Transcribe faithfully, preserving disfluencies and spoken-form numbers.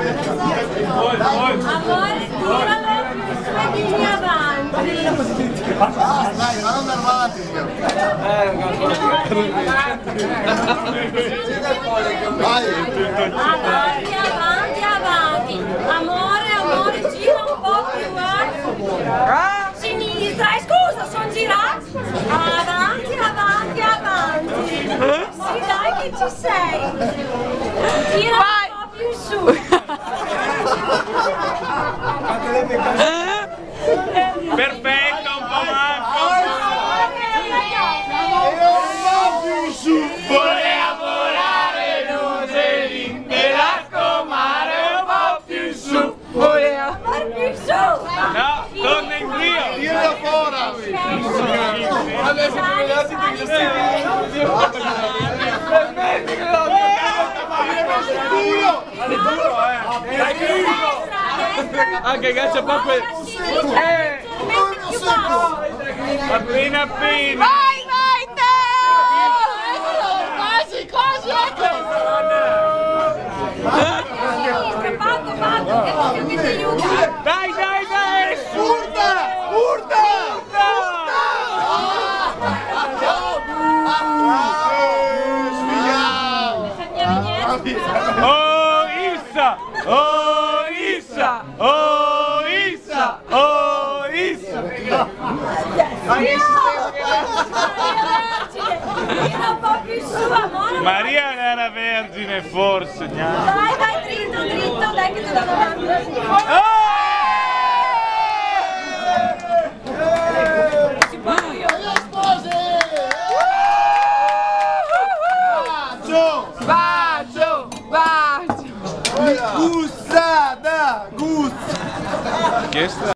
Amore, tiralo più su e vieni avanti. Dai, ma non avanti. Vai. Avanti, avanti, avanti. Amore, amore, gira un po' più, eh. Sinistra, eh, scusa, sono girato. Avanti, avanti, avanti. Sì, dai che ci sei. Gira un po' più su. Perfetto, un po' manco. Voleva volare Roseli, mi raccomare un po' più su. Voleva far più su. No, torna in Dio. Tira fuori. Adesso mi vedete che io sei. Permetti che lo duro, eh. Dai duro. Anche caccia proprio. Eh. Appena appena. Vai, vai, te! Quasi, quasi, ecco! Fatto, fatto, che ti aiuta! Dai, dai, dai! Urta! Urta! Oh Issa! Oh Issa! Oh Issa! Oh Issa! Tira un po' più su, amore! Maria non era vergine forse, neanche. Vai, vai, dritto, dritto, dai che ti do davanti! Ci parlo io! Bacio! Bacio, bacio. Gussata! Gussa! Chi è sta?